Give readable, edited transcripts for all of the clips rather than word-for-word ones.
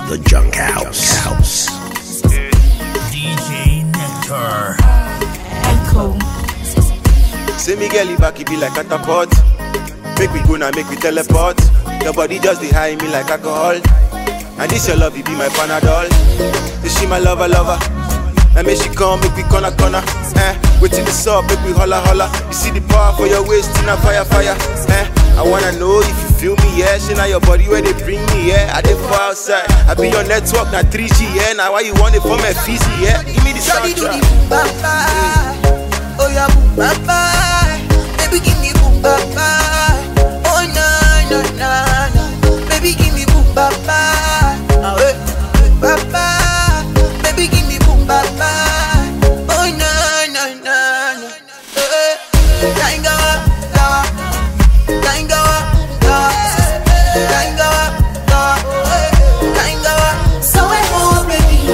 The Junk House. DJ Nectar. Echo. Say me girl, back it be like catapult. Make we go now, make we teleport. Your body just dey high me like alcohol. And this your love, it be my Panadol. This she my lover. And make she come, make we corner. Waiting this up, make we holla. You see the power for your waist, in a fire. I wanna know if you feel me, yeah. She now your body where they bring me, yeah. I dey for outside, I be your network, now 3G, yeah. Now why you want it from my Fiji, yeah. Give me the soundtrack. Oh yeah, boom bye. Baby give me boom bye. Oh no. Baby give me boom bye. Baby give me boom bye. Oh no. So I hold baby,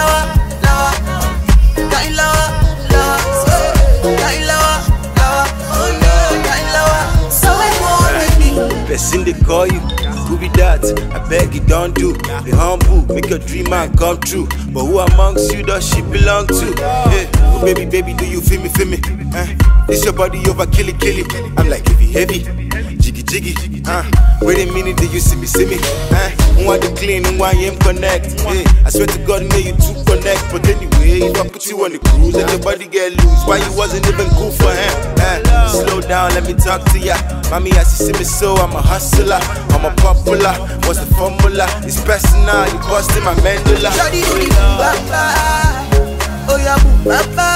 person they call you, who be that? I beg you don't do. Be humble, make your dream man come true. But who amongst you does she belong to? Hey, oh baby, do you feel me? This your body over kill it. I'm like heavy, jiggy. Wait a minute, do you see me? Who want to clean, who want you connect? Hey, I swear to God, may you two connect. But anyway, if I put you on the cruise, let your body get loose. Why you wasn't even cool for him? Slow down, let me talk to ya. Mommy, as you see me so, I'm a hustler, I'm a popular. What's the formula? It's personal, you busting my medulla. Oh yeah, boom bye.